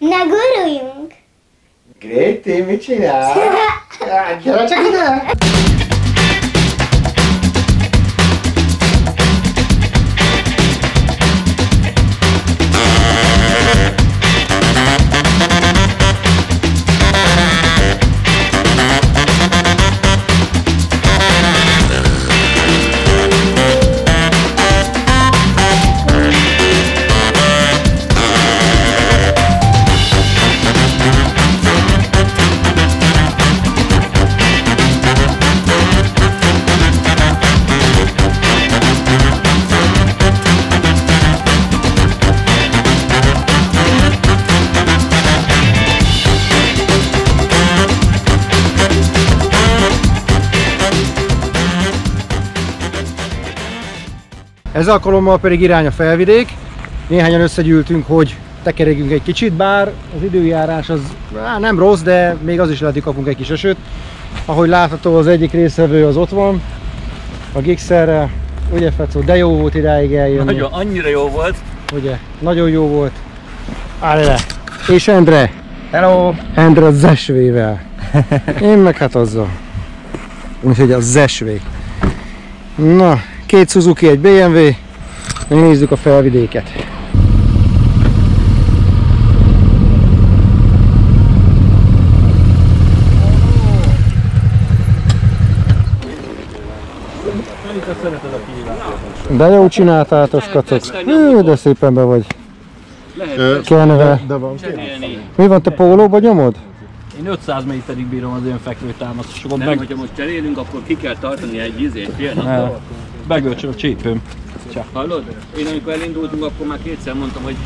Ne guruljunk! Gréti, mit csinál? Gyere csak ide! Ez alkalommal pedig irány a Felvidék. Néhányan összegyűltünk, hogy tekeregünk egy kicsit, bár az időjárás az nem rossz, de még az is lehet, hogy kapunk egy kis esőt. Ahogy látható, az egyik résztvevő az ott van, a Gixxerrel. Ugye Fecó, de jó volt idáig eljönni. Nagyon, annyira jó volt. Ugye, nagyon jó volt. Állj le! És Endre! Hello! Endre az ZSV-vel. Én meg hát azzal. Úgyhogy a ZSV. Na, 2 Suzuki, egy BMW. Nézzük a Felvidéket. De jó csináltátok, kacok. De szépen be vagy. Kenve. Mi van, te pólóba nyomod? Én 500 méterig bírom az ilyen fekvőtámasztásokon. Nem, hogyha most cserélünk, akkor ki kell tartani egy izét, fél Begölcsön a csípőm. Hallod? Én amikor elindultunk, akkor már kétszer mondtam, hogy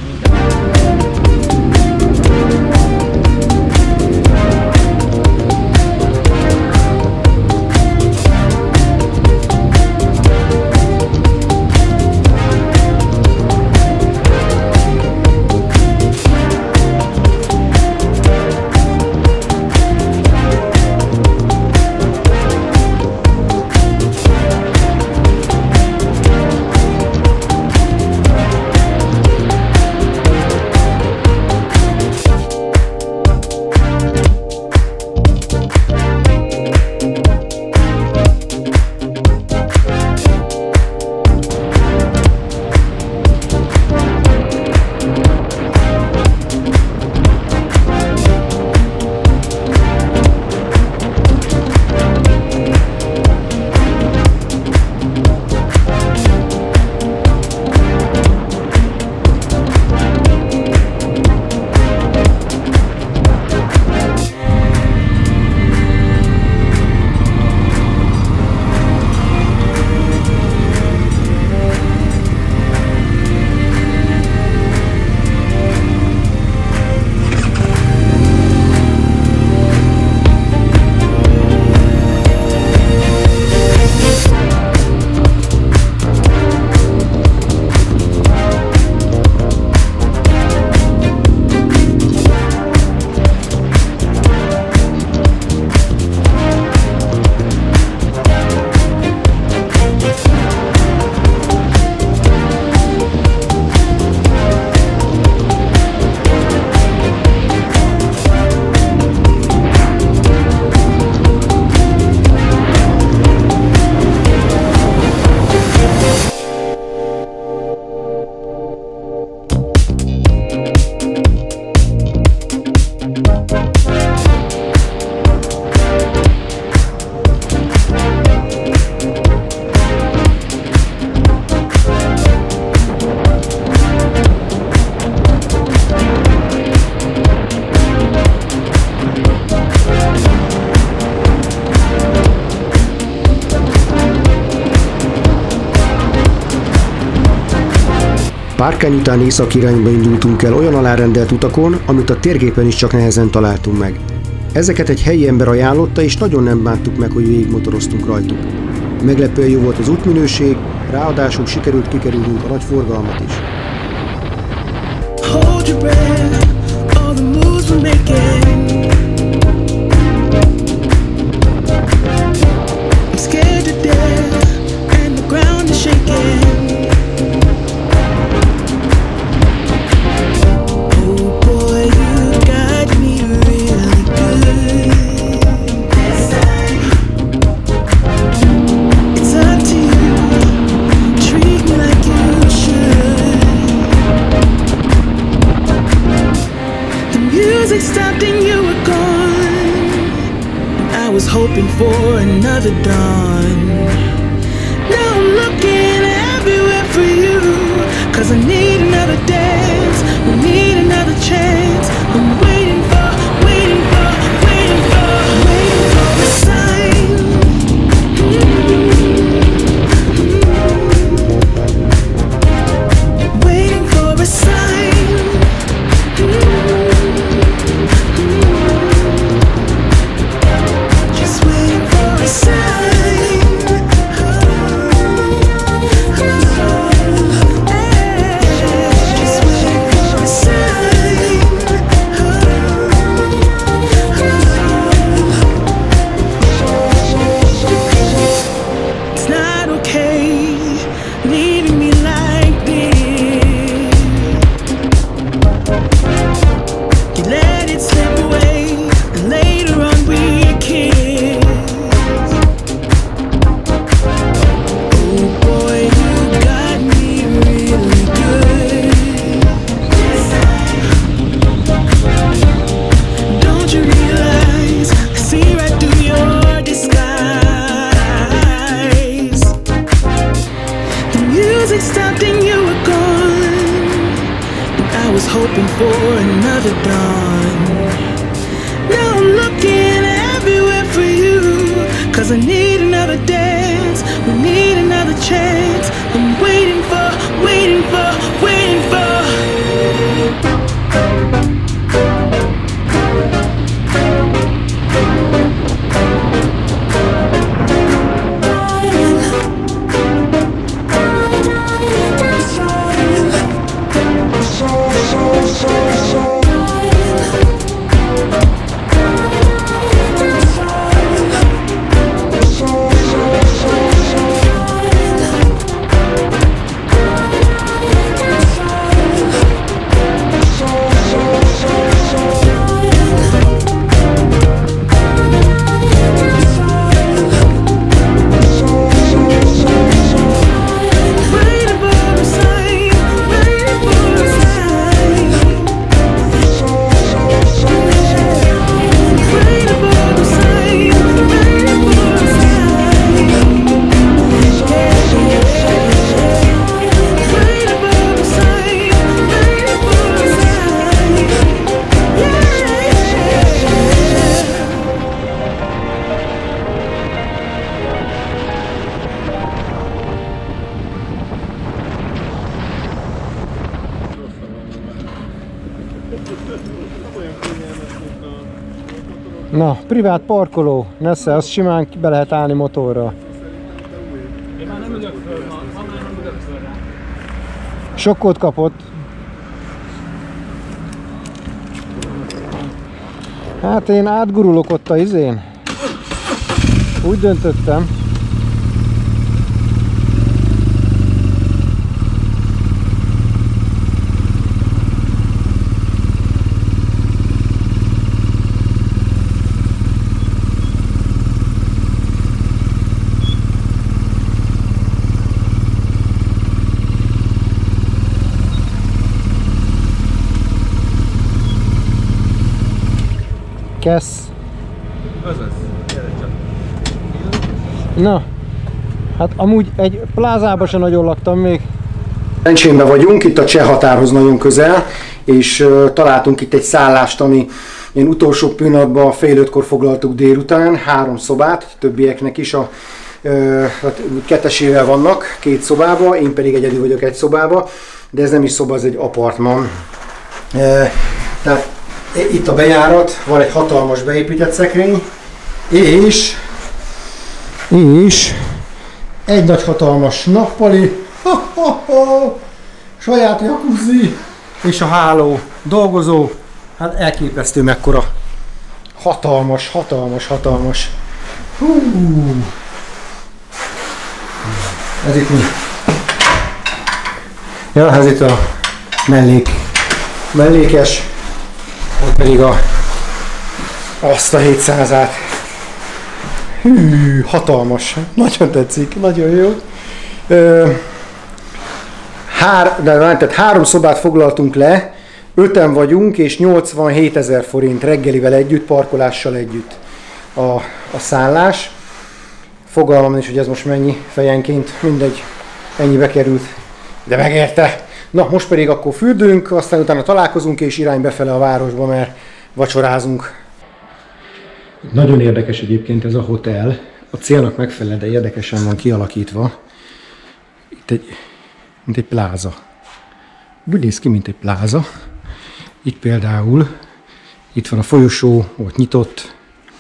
Párkány után észak irányba indultunk el olyan alárendelt utakon, amit a térképen is csak nehezen találtunk meg. Ezeket egy helyi ember ajánlotta, és nagyon nem bántuk meg, hogy végigmotoroztunk rajtuk. Meglepően jó volt az útminőség, ráadásul sikerült kikerülnünk a nagy forgalmat is. Hold your breath, all the moves we're making. I'm scared to death, and the ground is shaking. Oh boy, music stopped and you were gone. I was hoping for another dawn. Now I'm looking everywhere for you, 'cause I need another dance, we need another chance. I'm waiting for a sign. Waiting for a sign. Just waiting for a sign. Just waiting for a sign. It's not okay leaving me like this. You let it slip away, and later on we kiss. Oh boy, you got me really good. Don't you realize I see right through your disguise? The music stopped and you were gone. I was hoping for another dawn. Now I'm looking everywhere for you, 'cause I need another dance, we need another chance. I'm waiting for Na, privát parkoló, nesze, azt simán be lehet állni motorra. Én már nem ülök föl, ma már nem ülök föl rá. Sokkot kapott. Hát én átgurulok ott a izén. Úgy döntöttem. Kesz. Azaz, gyere csak. Na, hát amúgy egy plázában sem nagyon laktam még. Szerencsémben vagyunk, itt a cseh határhoz nagyon közel, és találtunk itt egy szállást, ami ilyen utolsó pillanatban fél 5-kor foglaltuk délután, 3 szobát, többieknek is a kettesével vannak, 2 szobába, én pedig egyedül vagyok egy szobába, de ez nem is szoba, ez egy apartman. Tehát itt a bejárat, van egy hatalmas beépített szekrény, és egy nagy hatalmas nappali, saját jacuzzi, és a háló dolgozó, hát elképesztő mekkora. Hatalmas. Hú. Ez itt mi? Ja, ez itt a mellékes. Ott pedig azt a 700-át. Hű, hatalmas. Nagyon tetszik, nagyon jó. Tehát 3 szobát foglaltunk le, 5-en vagyunk, és 87 000 forint reggelivel együtt, parkolással együtt a szállás. Fogalmam is, hogy ez most mennyi fejenként, mindegy, ennyibe került, de megérte. Na, most pedig akkor fürdünk, aztán utána találkozunk, és irány befele a városba, mert vacsorázunk. Nagyon érdekes egyébként ez a hotel. A célnak megfelel, de érdekesen van kialakítva. Itt mint egy pláza. Úgy néz ki, mint egy pláza. Itt például, itt van a folyosó, ott nyitott.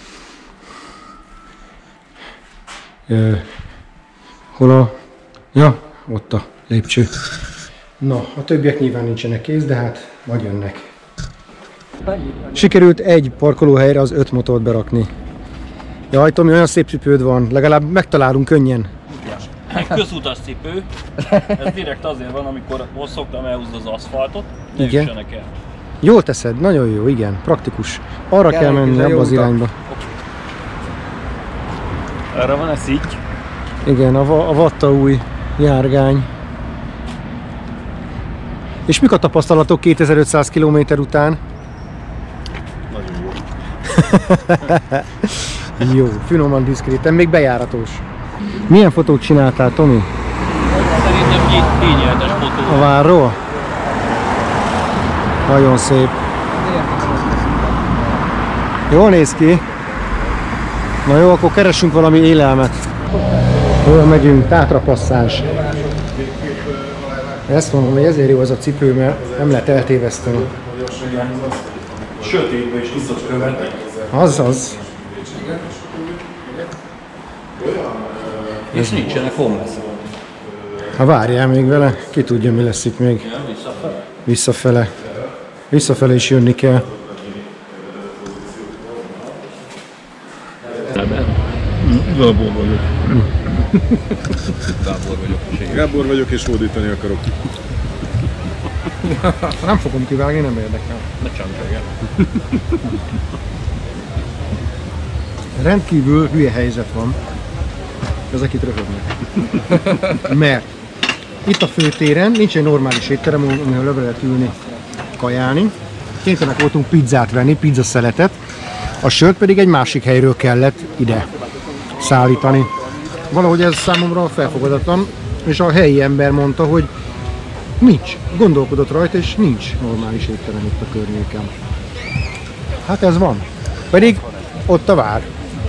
Ja, ott a lépcső. Na, a többiek nyilván nincsenek kész, de hát majd jönnek. Sikerült egy parkolóhelyre az 5 motort berakni. Jaj, Tomi, olyan szép cipőd van, legalább megtalálunk könnyen. Közútas cipő. Ez direkt azért van, amikor most szoktam elhúzni az aszfaltot, ne Igen. üssenek el. Jól teszed, nagyon jó, igen, praktikus. Arra kell menni, abba az irányba. Erre van ez így. Igen, a Vattaúj járgány. És mik a tapasztalatok 2500 km után? Nagyon jó. Jó, finoman, diszkréten, még bejáratos. Milyen fotót csináltál, Tomi? Szerintem kényelmes fotó. A várról? Nagyon szép. Jól néz ki. Na jó, akkor keressünk valami élelmet. Hol megyünk? Tátrapasszás. Ezt mondom, hogy ezért jó ez a cipő, mert nem lehet eltéveszteni. Sötétbe is tudod követni. Az. És nincsenek homeless-ek. Ha várjál még vele, ki tudja, mi lesz itt még. Visszafele. Visszafele is jönni kell. Gábor vagyok. Gábor vagyok és hódítani akarok. Nem fogom kivágni, nem érdekel. Ne csankolj. Rendkívül hülye helyzet van. Ezek itt röhögnek. Mert itt a főtéren nincs egy normális étterem, ahol le lehet ülni, kajálni. Kénytelenek voltunk pizzát venni, pizzaszeletet. A sört pedig egy másik helyről kellett ide szállítani. Valahogy ez számomra felfogadatlan, és a helyi ember mondta, hogy nincs. Gondolkodott rajta, és nincs normális étterem itt a környéken. Hát ez van. Pedig ott a vár.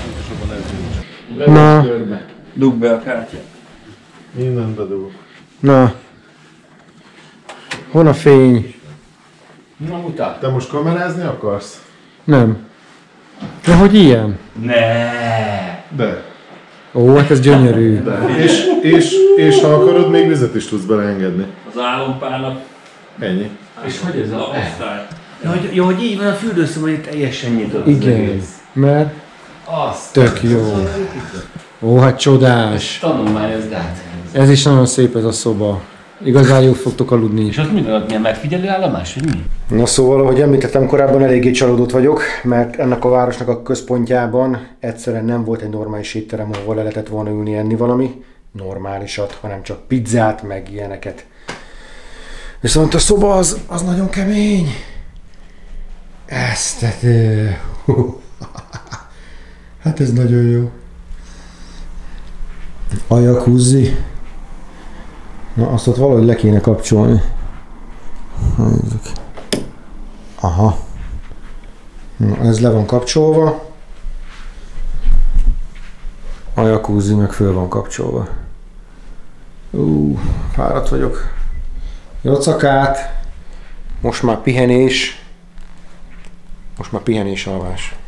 Na. Dugd be a kártyát. Minden bedugok. Na. Hol a fény? Na mutat. Te most kamerázni akarsz? Nem. De hogy ilyen? De. Ó, hát ez gyönyörű. És ha akarod, még vizet is tudsz beleengedni. Az álompálnak. Ennyi. És hogy ez a... Osztály. Ja, hogy így van a fürdőszoba, hogy teljesen nyitott. Igen. Mert Azt. tök jó. Ó, hát csodás. Tanulmányozd át. Ez is nagyon szép ez a szoba. Igazán jól fogtok aludni. És ott minden milyen megfigyelő állomás, hogy mi? Na szóval, ahogy említettem korábban, eléggé csalódott vagyok, mert ennek a városnak a központjában egyszerűen nem volt egy normális étterem, ahol le lehetett volna ülni enni valami normálisat, hanem csak pizzát, meg ilyeneket. Viszont a szoba az nagyon kemény. Ezt, hát ez nagyon jó. A jacuzzi. Na, azt ott valahogy le kéne kapcsolni. Nézzük. Aha. Na, ez le van kapcsolva. A jacuzzi meg föl van kapcsolva. Fáradt vagyok. Jocakát. Most már pihenés. Most már pihenés alvás.